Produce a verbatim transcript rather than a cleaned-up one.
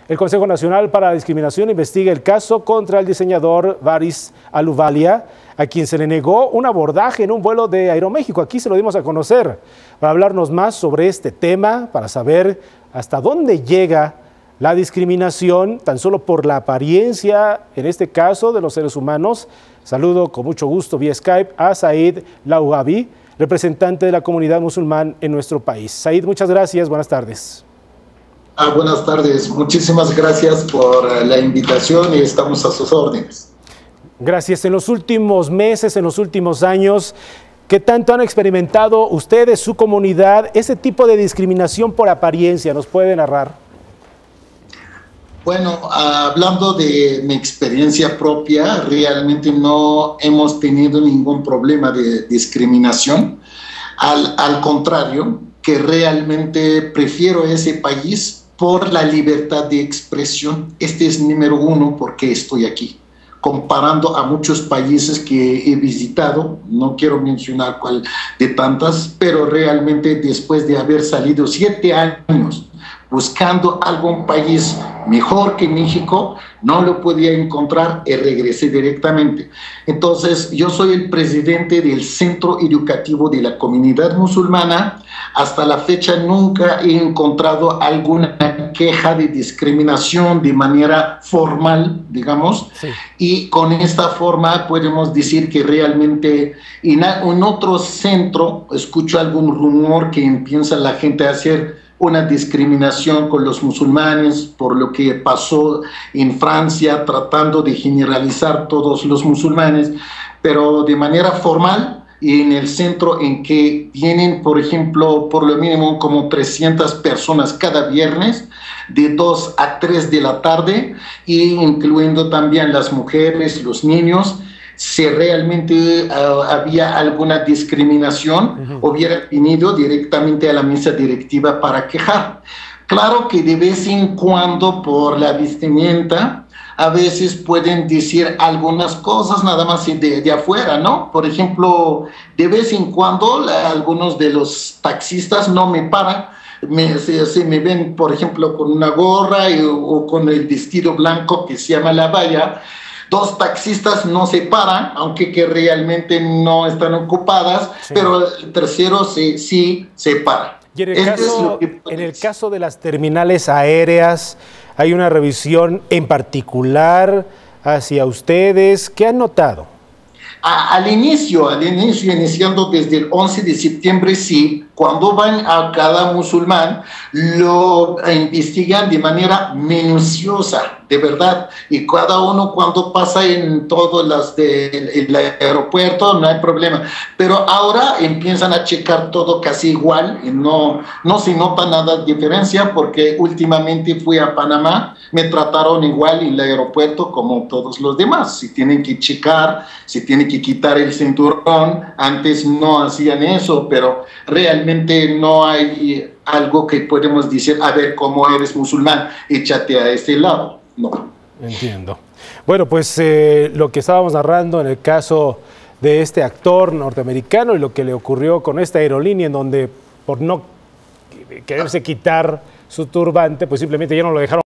El Consejo Nacional para la Discriminación investiga el caso contra el diseñador Baris Ahluwalia, a quien se le negó un abordaje en un vuelo de Aeroméxico. Aquí se lo dimos a conocer. Para hablarnos más sobre este tema, para saber hasta dónde llega la discriminación, tan solo por la apariencia, en este caso, de los seres humanos, saludo con mucho gusto vía Skype a Said Louabi, representante de la comunidad musulmana en nuestro país. Said, muchas gracias, buenas tardes. Ah, buenas tardes, muchísimas gracias por la invitación y estamos a sus órdenes. Gracias. En los últimos meses, en los últimos años, ¿qué tanto han experimentado ustedes, su comunidad, ese tipo de discriminación por apariencia? ¿Nos puede narrar? Bueno, hablando de mi experiencia propia, realmente no hemos tenido ningún problema de discriminación. Al, al contrario, que realmente prefiero ese país por la libertad de expresión. Este es número uno porque estoy aquí. Comparando a muchos países que he visitado, no quiero mencionar cuál de tantas, pero realmente después de haber salido siete años buscando algún país mejor que México, no lo podía encontrar y regresé directamente. Entonces, yo soy el presidente del Centro Educativo de la Comunidad Musulmana. Hasta la fecha nunca he encontrado alguna queja de discriminación de manera formal, digamos, sí. Y con esta forma podemos decir que realmente en, en otro centro escucho algún rumor que empieza la gente a hacer una discriminación con los musulmanes por lo que pasó en Francia, tratando de generalizar todos los musulmanes, pero de manera formal y en el centro en que vienen, por ejemplo, por lo mínimo como trescientas personas cada viernes, de dos a tres de la tarde, y incluyendo también las mujeres, los niños. Si realmente uh, había alguna discriminación, uh-huh. hubiera venido directamente a la mesa directiva para quejar. Claro que de vez en cuando, por la vestimenta, a veces pueden decir algunas cosas nada más de, de afuera, ¿no? Por ejemplo, de vez en cuando la, algunos de los taxistas no me paran, me, se, se me ven, por ejemplo, con una gorra y, o con el vestido blanco que se llama la baya. Dos taxistas no se paran, aunque que realmente no están ocupadas, sí. Pero el tercero sí, sí se para. Y en el, caso, es en el caso de las terminales aéreas, ¿hay una revisión en particular hacia ustedes? ¿Qué han notado? A, al inicio, al inicio, iniciando desde el once de septiembre, sí, cuando van a cada musulmán, lo investigan de manera minuciosa, de verdad, y cada uno cuando pasa en todas las del aeropuerto, no hay problema, pero ahora empiezan a checar todo casi igual, y no, no se nota nada de diferencia, porque últimamente fui a Panamá, me trataron igual en el aeropuerto como todos los demás, si tienen que checar, si tienen que quitar el cinturón, antes no hacían eso, pero realmente no hay algo que podemos decir, a ver, como eres musulmán, échate a este lado. No. Entiendo. Bueno, pues eh, lo que estábamos narrando en el caso de este actor norteamericano y lo que le ocurrió con esta aerolínea, en donde por no quererse quitar su turbante, pues simplemente ya no lo dejaron